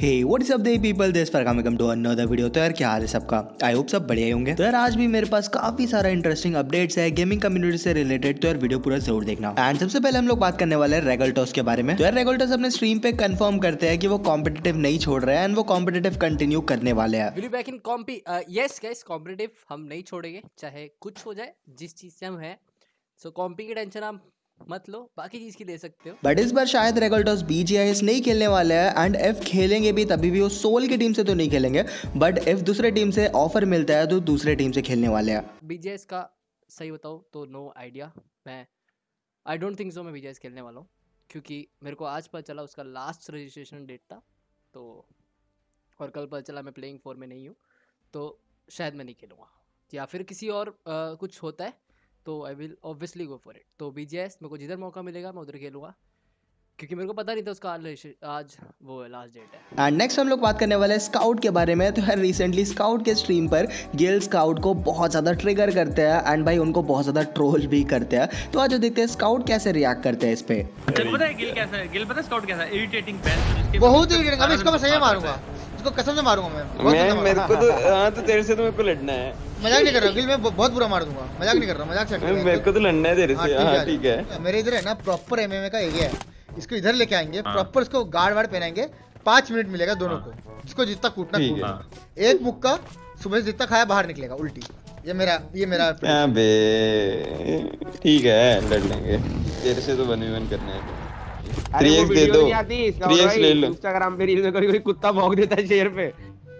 Hey what's up the people, this for coming to another video. तो यार क्या हाल है सबका? आई होप सब बढ़िया ही होंगे। तो यार आज भी मेरे पास काफी सारा इंटरेस्टिंग अपडेट्स है गेमिंग कम्युनिटी से रिलेटेड, तो यार वीडियो पूरा जरूर देखना। एंड सबसे पहले हम लोग बात करने वाले हैं रेगल्टोस के बारे में। तो यार रेगल्टोस अपने स्ट्रीम पे कंफर्म करते हैं कि वो कॉम्पिटिटिव नहीं छोड़ रहे हैं एंड वो कॉम्पिटिटिव कंटिन्यू करने वाले हैं। Will be back in comp. Yes guys, competitive हम नहीं छोड़ेंगे चाहे कुछ हो जाए, जिस चीज से हम हैं। सो कॉम्पी की टेंशन आप मत लो, बाकी चीज की ले सकते हो। बट इस बार शायद रेगल्टोस बीजीआईएस नहीं खेलने वाले हैं एंड इफ खेलेंगे भी तभी भी वो सोल की टीम से तो नहीं खेलेंगे, बट इफ दूसरे टीम से ऑफर मिलता है तो दूसरे टीम से खेलने वाले हैं। बीजीएस का सही बताऊँ तो नो आइडिया। मैं आई डोंट थिंक सो मैं बीजीएस खेलने वाला हूँ, क्योंकि मेरे को आज पता चला उसका लास्ट रजिस्ट्रेशन डेट था, तो और कल पता चला मैं प्लेइंग 4 में नहीं हूँ, तो शायद मैं नहीं खेलूँगा। या फिर किसी और कुछ होता है तो I will obviously go for it. तो बीजीएस मेरे को जिधर मौका मिलेगा मैं उधर खेलूँगा, क्योंकि मेरे को पता नहीं था उसका आज वो लास्ट डेट है। एंड नेक्स्ट हम लोग बात करने वाले हैं स्काउट के बारे में। तो यार रिसेंटली स्काउट के स्ट्रीम पर गिल स्काउट को बहुत ज़्यादा ट्रिगर करते हैं एंड भाई उनको बहुत ज़्यादा ट्रोल भी करते हैं। तो आज देखते हैं स्काउट कैसे रिएक्ट करते हैं इस पे। पता है गिल कैसा है? गिल पता है स्काउट कैसा है? इरिटेटिंग बेस्ट, बहुत इरिटेटिंग। अभी इसको मैं सही मारूंगा, इसको कसम से मारूंगा मैं मेरे को तो हाँ, तो तेरे से तो मेरे को लड़ना है। मजाक नहीं कर रहा गिल, मैं बहुत बुरा मार दूंगा। मजाक नहीं कर रहा, मजाक से मेरे को तो लड़ना है तेरे से। हाँ ठीक है। मेरे इधर है ना प्रॉपर एमएमए का एरिया है, इसको इधर लेके आएंगे, प्रॉपर इसको गार्ड वार्ड पहनाएंगे। 5 मिनट मिलेगा दोनों को, जिसको जितना कूटना कूटना। एक मुक्का सुबह से जितना खाया बाहर निकलेगा उल्टी। ये मेरा अबे ठीक है, लड़ लेंगे। तेरे से तो 1v1 करना है। 3x दे दो, 3x ले लो। इंस्टाग्राम पे रील में कभी कोई कुत्ता भौंक देता है शेर पे।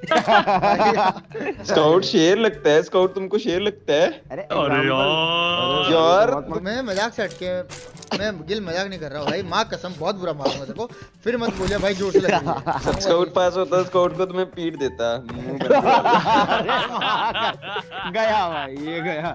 स्काउट शेर लगता है? स्काउट तुमको शेर लगता है? अरे यार मैं मजाक से हटके, मैं गिल मजाक नहीं कर रहा हूँ भाई, माँ कसम बहुत बुरा मारूंगा तेरे को। फिर मत बोलिए भाई जोर से लगा। स्काउट पास होता, स्काउट को तुम्हें पीट देता। गया भाई, ये गया।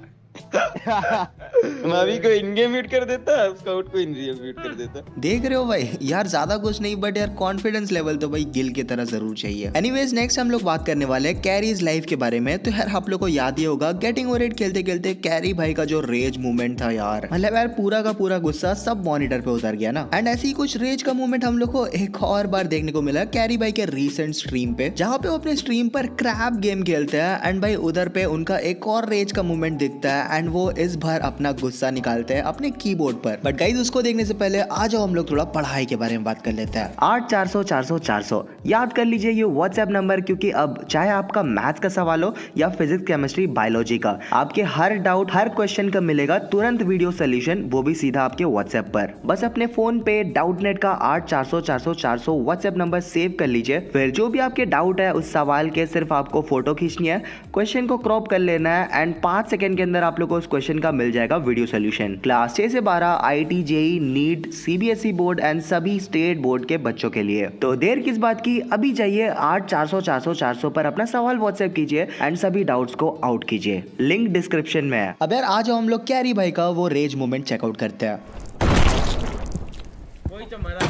मावी को इन गेम म्यूट कर देता, स्काउट को इन रियल म्यूट कर देता। देख रहे हो भाई यार, ज्यादा कुछ नहीं बट यार कॉन्फिडेंस लेवल तो भाई गिल की तरह जरूर चाहिए। एनीवेज नेक्स्ट हम लोग बात करने वाले हैं कैरीज लाइफ के बारे में। तो यार आप लोग को याद ही होगा गेटिंग ओवर इट खेलते खेलते कैरी भाई का जो रेज मूवमेंट था यार, मतलब यार पूरा का पूरा गुस्सा सब मॉनिटर पे उतर गया ना। एंड ऐसी कुछ रेज का मूवमेंट हम लोग को एक और बार देखने को मिला कैरी भाई के रीसेंट स्ट्रीम पे, जहाँ पे वो अपने स्ट्रीम पर क्रैप गेम खेलते हैं एंड भाई उधर पे उनका एक और रेज का मूवमेंट दिखता है एंड वो इस बार अपना गुस्सा निकालते हैं अपने कीबोर्ड पर। बट गाइस उसको देखने से पहले आ जाओ हम लोग थोड़ा पढ़ाई के बारे में बात कर लेते हैं। 8 400 400 400 याद कर लीजिए ये व्हाट्सएप नंबर, क्योंकि अब चाहे आपका मैथ्स का सवाल हो या फिजिक्स केमिस्ट्री बायोलॉजी का, आपके हर डाउट हर क्वेश्चन का मिलेगा तुरंत वीडियो सोल्यूशन, वो भी सीधा आपके व्हाट्सएप पर। बस अपने फोन पे डाउटनेट का 8 400 400 400 व्हाट्सएप नंबर सेव कर लीजिए। फिर जो भी आपके डाउट है उस सवाल के सिर्फ आपको फोटो खींचनी है, क्वेश्चन को क्रॉप कर लेना है एंड 5 सेकंड के अंदर आप लोग को उस क्वेश्चन का मिल जाएगा वीडियो सोल्यूशन। क्लास 6 से 12 IT JEE NEET CBSE board and सभी स्टेट बोर्ड के बच्चों के लिए। तो देर किस बात की, अभी जाइए 8 400 400 400 पर अपना सवाल व्हाट्सएप कीजिए एंड सभी डाउट्स को आउट कीजिए, लिंक डिस्क्रिप्शन में है। अब यार आ जाओ हम लोग कैरी भाई का वो रेज मूवमेंट चेकआउट करते हैं। वही तो मरा।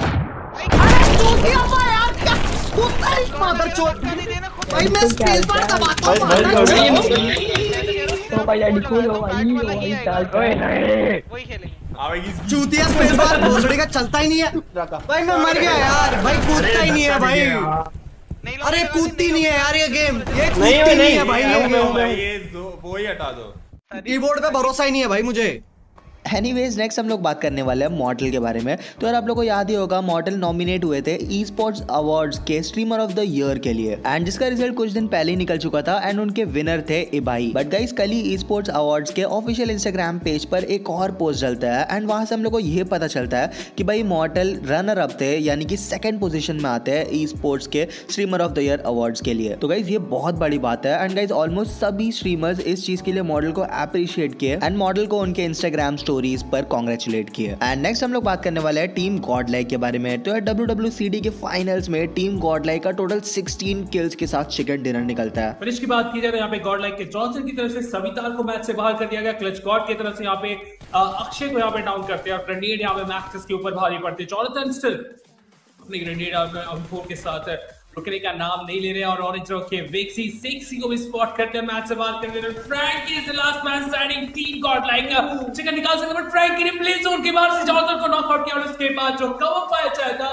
भाई मैं स्पेस बार दबाता हूं। तो भाई डैडी कूल हो भाई चाल वही खेलेंगे। चूतिया स्पेस बार भोसड़ी का चलता ही नहीं है भाई। मैं मर गया यार भाई, कूदता ही नहीं है भाई। अरे कूदती नहीं है यार ये गेम, ये कूदती नहीं है भाई। ये वो ही हटा दो, कीबोर्ड पे भरोसा ही नहीं है भाई मुझे। एनीवेज नेक्स्ट हम लोग बात करने वाले हैं मॉडल के बारे में। तो यार आप लोग को याद ही होगा मॉडल नॉमिनेट हुए थे ई स्पोर्ट्स अवार्ड्स के स्ट्रीमर ऑफ द ईयर के लिए एंड जिसका रिजल्ट कुछ दिन पहले ही निकल चुका था एंड उनके विनर थे इबाई। बट गाइस कल ही ई स्पोर्ट्स अवार्ड्स के ऑफिशियल इंस्टाग्राम पेज पर एक और पोस्ट डलता है एंड वहां से हम लोग को ये पता चलता है कि भाई मॉडल रनर अप थे, यानी कि सेकंड पोजीशन में आते हैं ई स्पोर्ट्स के streamer of the year awards के लिए। तो गाइस ये बहुत बड़ी बात है एंड गाइस ऑलमोस्ट सभी स्ट्रीमर्स इस चीज के लिए मॉडल को अप्रिशिएट किए एंड मॉडल को उनके इंस्टाग्राम स्टोरीज पर किए। एंड नेक्स्ट हम लोग बात करने वाले हैं टीम गॉडलाइक के बारे में। तो यार WWCD के फाइनल्स में टीम गॉडलाइक का टोटल 16 किल्स के साथ चिकन डिनर निकलता है। फिनिश की बात की जाए तो यहाँ पे गॉडलाइक के जॉनसन की तरफ से सवितार को मैच से बाहर कर दिया गया। क्लच गॉड की तरफ से यहाँ पे अक्षय को यहाँ पे डाउन करते हैं और ग्रेनेड यहाँ पे मैक्सिस के ऊपर भारी पड़ते हैं। जॉनसन स्टिल अपनी ग्रेनेड M4 के साथ रुकने का नाम नहीं ले रहे और ऑरेंज रॉक के वेक्सी सेक्सी को भी स्पॉट करते हैं, मैच से बाहर कर देते हैं। Frank is the last man standing, team Godlike chicken निकाल सकते हैं बट फ्रैंक ने प्ले जोन के बाहर से जॉनसन को नॉकआउट किया और उसके बाद जो कवर फायर चाहता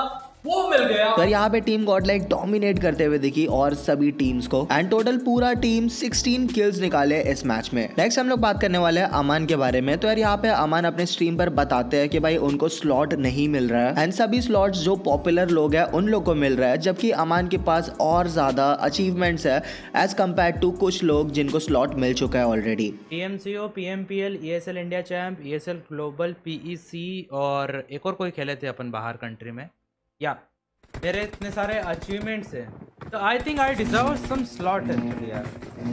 वो मिल गया। तो यहाँ पे टीम गॉडलाइक डोमिनेट करते हुए दिखी और सभी टीम्स को, एंड टोटल पूरा टीम 16 किल्स निकाले इस मैच में। नेक्स्ट हम लोग बात करने वाले हैं अमान के बारे में। तो यार यहाँ पे अमान अपने स्ट्रीम पर बताते हैं कि भाई उनको स्लॉट नहीं मिल रहा है, एंड सभी स्लॉट्स जो पॉपुलर लोग हैं उन लोग को मिल रहा है, जबकि अमान के पास और ज्यादा अचीवमेंट्स है एज कम्पेयर टू कुछ लोग जिनको स्लॉट मिल चुका है already. PMCO, PMPL, ESL India champ, ESL global, PEC और एक और कोई खेले थे अपन बाहर कंट्री में। या मेरे इतने सारे अचीवमेंट्स हैं, तो I think I deserve some slot actually यार।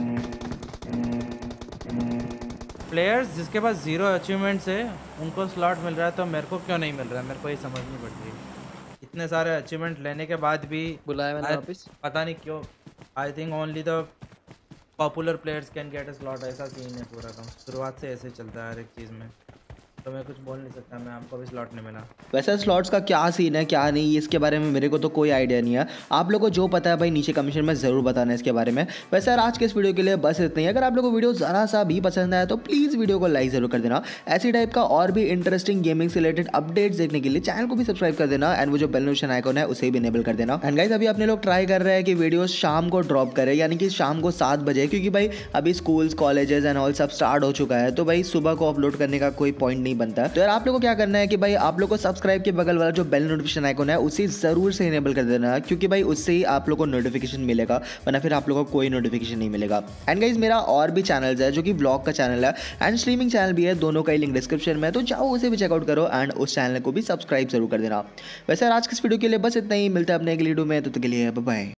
प्लेयर्स जिसके पास 0 अचीवमेंट्स है उनको स्लॉट मिल रहा है, तो मेरे को क्यों नहीं मिल रहा है? मेरे को ये समझ नहीं पड़ रही है। इतने सारे अचीवमेंट लेने के बाद भी बुलाया मैंने वापस, पता नहीं क्यों। I think only the popular players can get a slot, ऐसा सीन है पूरा। का शुरुआत से ऐसे चलता है हर एक चीज़ में, तो मैं कुछ बोल नहीं सकता, मैं आपको भी स्लॉट नहीं मिला। वैसे स्लॉट्स का क्या सीन है क्या नहीं, इसके बारे में मेरे को तो कोई आइडिया नहीं है। आप लोगों को जो पता है भाई नीचे कमेंट में ज़रूर बताना इसके बारे में। वैसे यार आज के इस वीडियो के लिए बस इतना ही। अगर आप लोगों को वीडियो ज़रा सा भी पसंद आया तो प्लीज़ वीडियो को लाइक ज़रूर कर देना। ऐसी टाइप का और भी इंटरेस्टिंग गेमिंग से रिलेटेड अपडेट्स देखने के लिए चैनल को भी सब्सक्राइब कर देना, एंड वो जो बेल नोटिफिकेशन आइकॉन है उसे भी इनेबल कर देना। एंड गाइस अभी अपने लोग ट्राई कर रहे हैं कि वीडियो शाम को ड्रॉप करें, यानी कि शाम को 7 बजे, क्योंकि भाई अभी स्कूल्स कॉलेजेस एंड ऑल सब स्टार्ट हो चुका है, तो भाई सुबह को अपलोड करने का कोई पॉइंट नहीं बनता। तो यार आप लोग को क्या करना है कि भाई आप लोग को सब्सक्राइब के बगल वाला जो बेल नोटिफिकेशन आइकॉन है उसे जरूर से इनेबल कर देना, क्योंकि भाई उससे ही आप लोग को नोटिफिकेशन मिलेगा, वरना फिर आप लोग को कोई नोटिफिकेशन नहीं मिलेगा। एंड गाइस मेरा और भी चैनल्स है जो कि व्लॉग का चैनल है एंड स्ट्रीमिंग चैनल भी है, दोनों का ही लिंक डिस्क्रिप्शन में, तो जाओ उसे भी चेकआउट करो एंड उस चैनल को भी सब्सक्राइब जरूर कर देना। वैसे आज के इस वीडियो के लिए बस इतना ही, मिलता है अपने अगली वीडियो में, तो के लिए बाय बाय।